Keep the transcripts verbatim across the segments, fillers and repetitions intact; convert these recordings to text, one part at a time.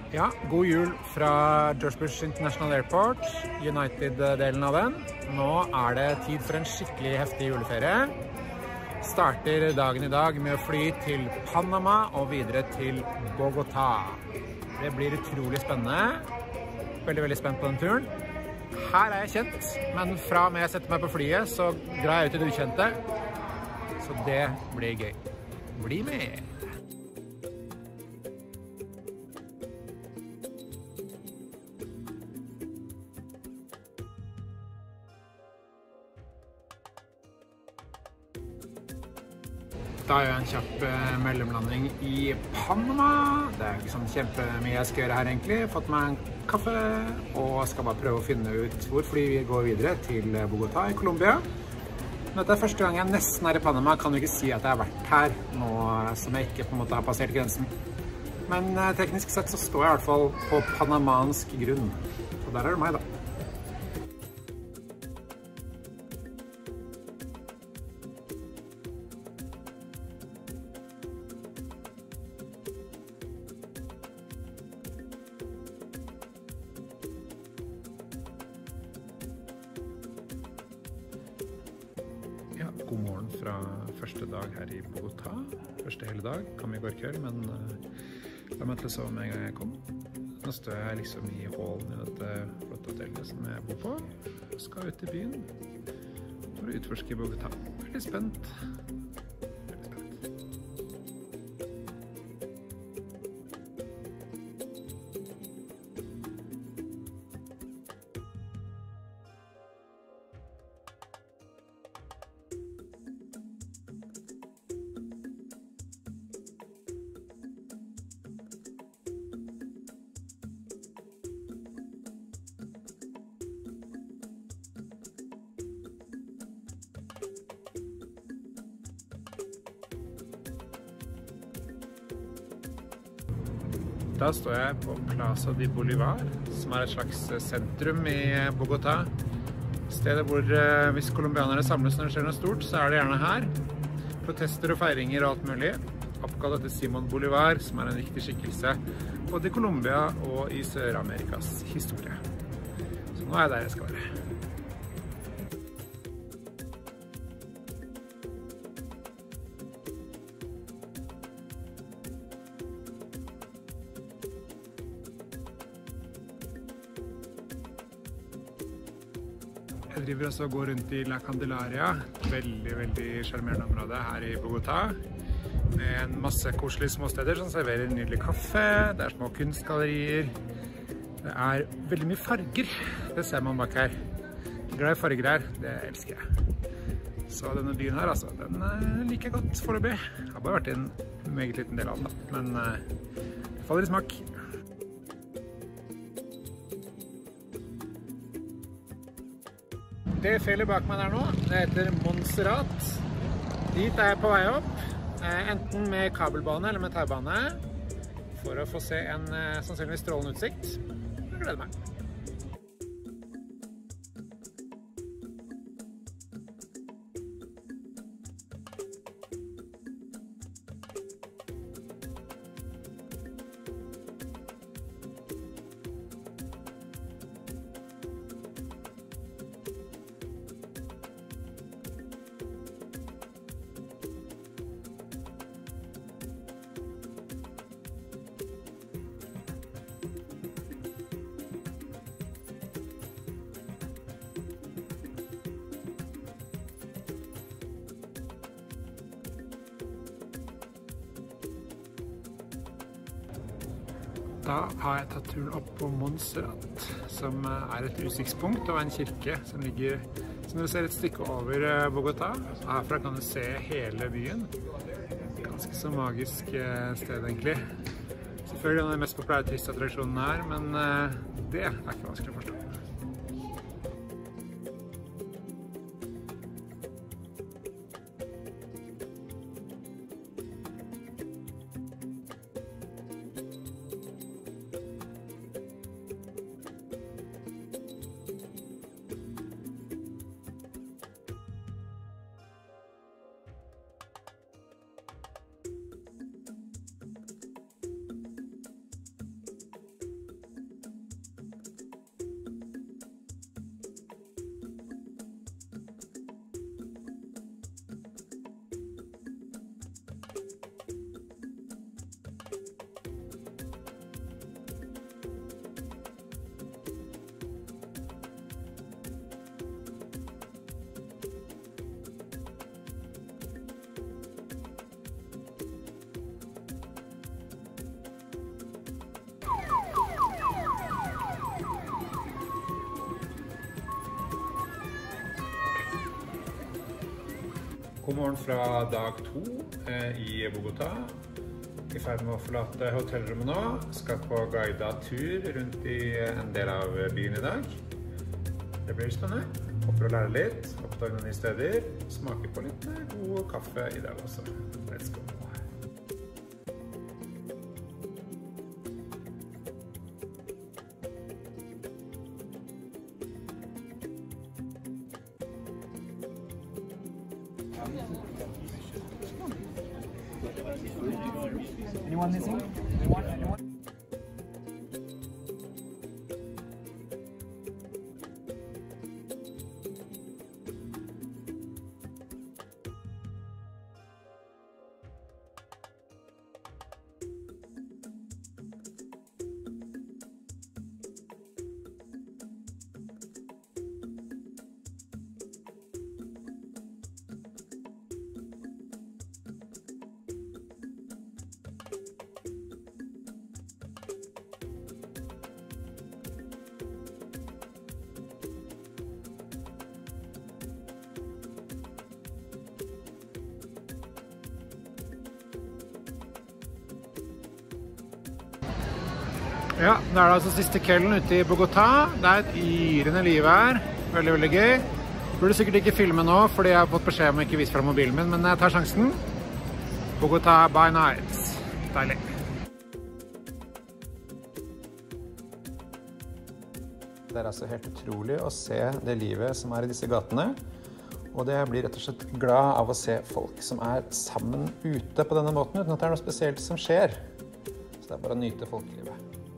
Ja, god jul fra George Bush International Airport, United-delen av den. Nå er det tid for en skikkelig heftig juleferie. Starter dagen i dag med å fly til Panama og videre til Bogotá. Det blir utrolig spennende. Veldig, veldig spent på den turen. Her er jeg kjent, men fra og med jeg setter meg på flyet, så drar jeg ut i det ukjente. Så det blir gøy. Bli med! Da gjør jeg en kjapp mellomlanding i Panama. Det er ikke sånn kjempemye jeg skal gjøre her egentlig. Jeg har fått meg en kaffe og skal bare prøve å finne ut hvor flyet går videre til Bogotá i Colombia. Dette er første gang jeg nesten er i Panama. Jeg kan jo ikke si at jeg har vært her nå som jeg ikke på en måte har passert grensen. Men teknisk sett så står jeg i hvert fall på panamansk grunn. Og der er det meg da. Ja, god morgen fra første dag her i Bogotá. Første hele dag, kom i går kveld, men uh, la meg til å sove med en gang jeg kom. Nå står jeg liksom i hallen i dette flotte hotellet som jeg bor på. Jeg skal ut i byen for å utforske Bogotá. Veldig spent. Veldig spent. Da står jeg på Plaza de Bolívar, som er et slags sentrum i Bogotá. Stedet hvor, hvis colombianere samles når det skjer noe stort, så er det gjerne her. Protester og feiringer og alt mulig. Oppkalt etter Simón Bolívar, som er en viktig skikkelse både i Colombia og i Sør-Amerikas historie. Så nå er jeg der jeg skal være. Jeg driver også og går rundt i La Candelaria, veldig, veldig charmerende område her i Bogotá. Med en masse koselige småsteder som serverer nydelig kaffe, det er små kunstgallerier. Det er veldig mye farger, det ser man bak her. Glad i farger her, det elsker jeg. Så denne byen her, altså, den liker jeg godt foreløpig. Jeg har bare vært i en meget liten del av den, men det faller i smak. Det fjellet bak meg der nå, det heter Montserrat. Dit er jeg på vei opp, enten med kabelbane eller med taubane, for å få se en sannsynligvis strålende utsikt. Jeg gleder meg. Da har jeg tatt turen opp på Montserrat, som er et utsiktspunkt og en kirke som ligger, som du ser, et stykke over Bogotá. Herfra kan du se hele byen. Ganske så magisk sted egentlig. Selvfølgelig er det mest populære turistattraksjonen her, men det er ikke vanskelig å forstå. God morgen fra dag to eh, i Bogotá. I ferd med å forlate hotellrommet nå. Skal på guidet tur rundt i en del av byen i dag. Det blir spennende. Håper å lære litt, oppdage noen nye steder, smake på litt god kaffe i dag også. Let's go! Anyone missing? Anyone? Anyone? Ja, det er altså siste kvelden ute i Bogotá. Det er et yrende liv her. Veldig, veldig gøy. Burde sikkert ikke filme nå, fordi jeg har fått beskjed om å ikke vise fra mobilen min, men jeg tar sjansen. Bogotá by night. Deilig. Det er altså helt utrolig å se det livet som er i disse gatene. Og det blir rett og slett glad av å se folk som er sammen ute på denne måten, uten at det er noe spesielt som skjer. Så det er bare å nyte folkelivet.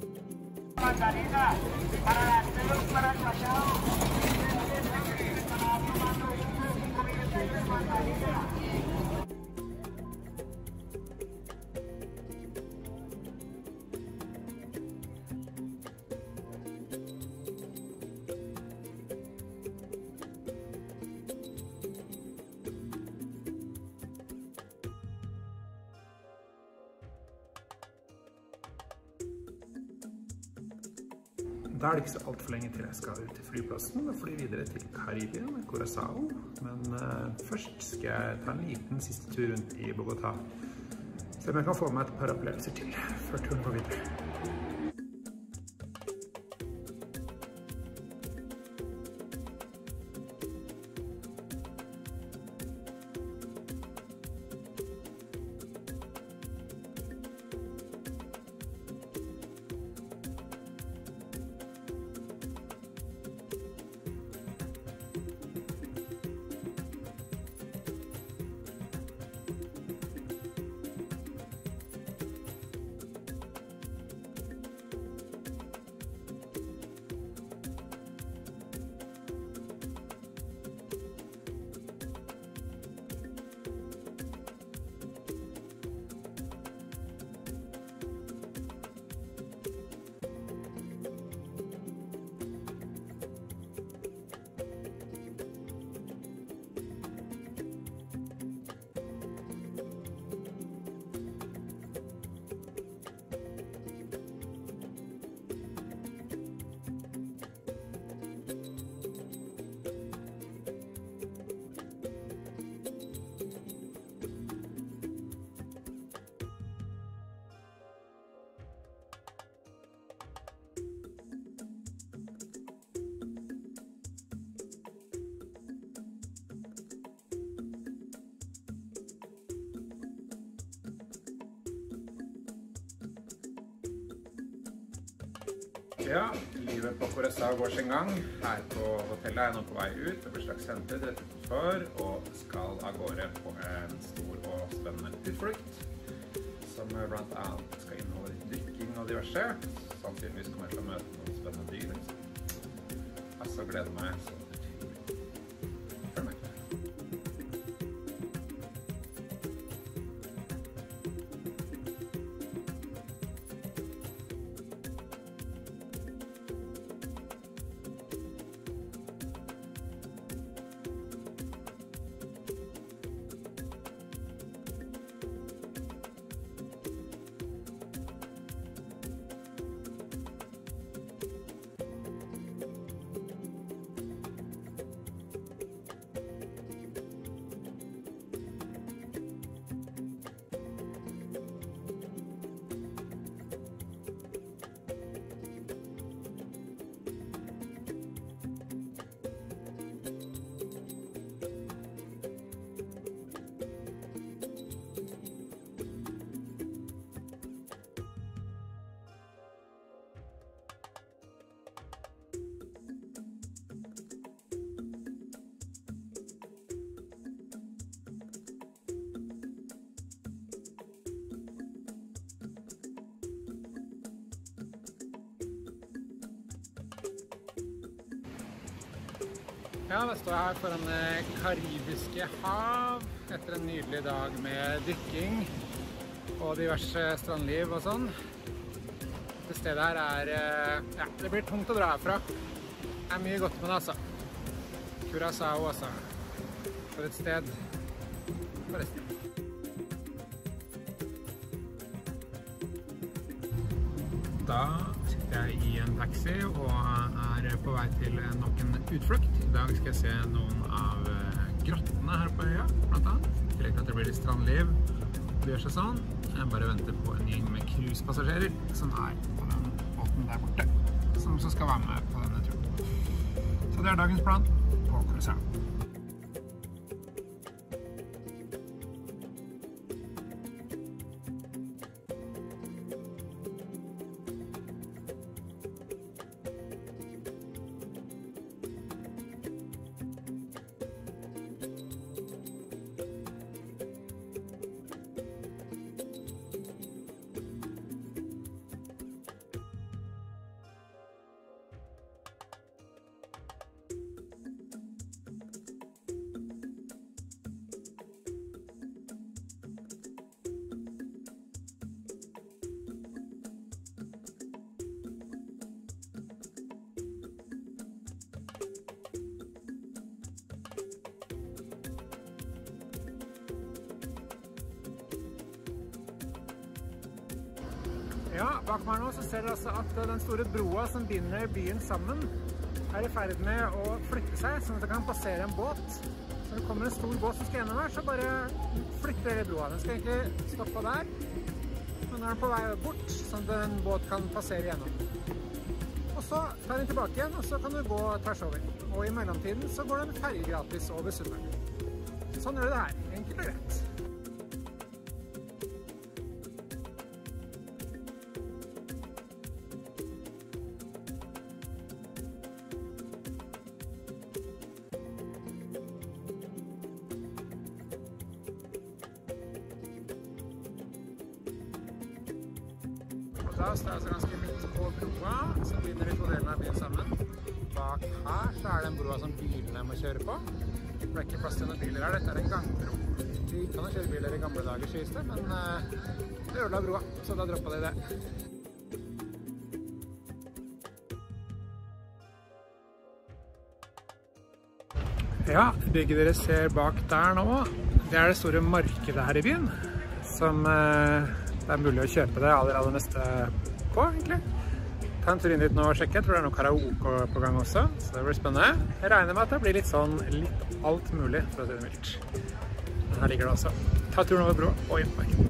Da er det ikke så alt for lenge til jeg skal ut til flyplassen og fly videre til Karibien, Curaçao. Men uh, først skal jeg ta en liten siste tur rundt i Bogotá. Se om jeg kan få meg et par opplevelser til før turen går videre. Ja, livet på Curaçao går sin gang. Her på hotellet er jeg nå på vei ut. Det blir slags senter rett utenfor, og skal av gårde på en stor og spennende utflukt, som blant annet skal inneholde drikking og diverse. Sannsynligvis kommer jeg til å møte noen spennende dyr. Altså, gleder meg så utrolig. Følg med. Ja, da står jeg her foran det karibiske hav etter en nydelig dag med dykking og diverse strandliv og sånn. Det stedet her er, ja, det blir tungt å dra herfra. Det er mye godt med det, altså. Curaçao, altså. For et sted. Forresten. Da sitter jeg i en taxi og er på vei til nok en utflukt. I dag skal jeg se noen av grottene her på øya, blant annet. I tillegg til at det blir litt strandliv. Det gjør seg sånn. Jeg bare venter på en gjeng med cruisepassasjerer som er på den båten der borte, som også skal være med på denne turen. Så det er dagens plan på Curaçao. Ja, bak meg nå så ser dere altså at den store broa som binder byen sammen er i ferd med å flytte seg, sånn at det kan passere en båt. Når det kommer en stor båt som skal gjennom her, så bare flytter hele broa. Den skal egentlig stoppe der, men nå er den på vei bort, sånn at en båt kan passere gjennom. Og så tar den tilbake igjen, og så kan du gå tvers over. Og i mellomtiden så går det en ferge gratis over sundet. Sånn gjør det her, enkelt og greit. Da står jeg altså ganske midt på broa, som binder de to delene av byen sammen. Bak her så er det en broa som bilene må kjøre på. Det er ikke plass til noen biler her, dette er en gangbro. De kan jo kjøre biler i gamle dager, sies det, men uh, det ødela broa, så da droppet de det. Ja, bygget dere ser bak der nå, det er det store markedet her i byen, som uh, det er mulig å kjøpe det aller, aller meste på, egentlig. Ta en tur inn dit nå og sjekke. Jeg tror det er noe karaoke på gang også, så det blir spennende. Jeg regner med at det blir litt sånn, litt alt mulig, for å si det mildt. Men her ligger det også. Ta turen over broa og inn på markedet.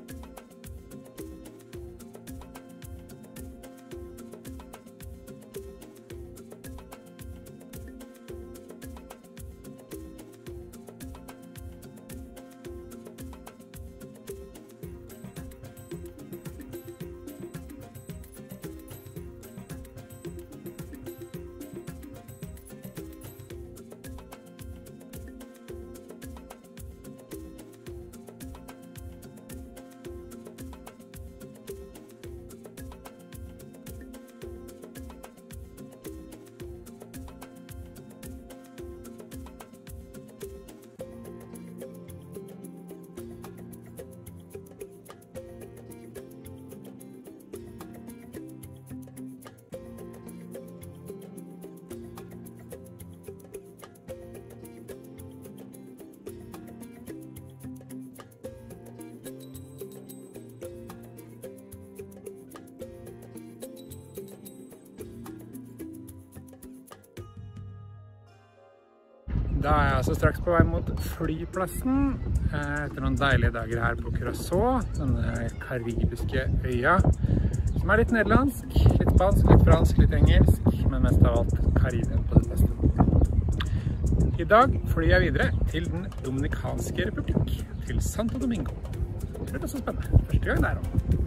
Da er jeg altså straks på vei mot flyplassen etter noen deilige dager her på Curaçao, denne karibiske øya, som er litt nederlandsk, litt spansk, litt fransk, litt engelsk, men mest av alt Karibien på det beste. I dag flyr jeg videre til den Dominikanske Republikk, til Santo Domingo. Det er så spennende. Første gang der også.